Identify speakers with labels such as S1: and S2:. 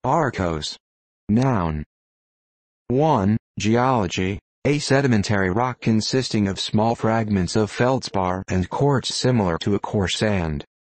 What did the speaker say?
S1: Arkose. Noun. 1. Geology. A sedimentary rock consisting of small fragments of feldspar and quartz similar to a coarse sand.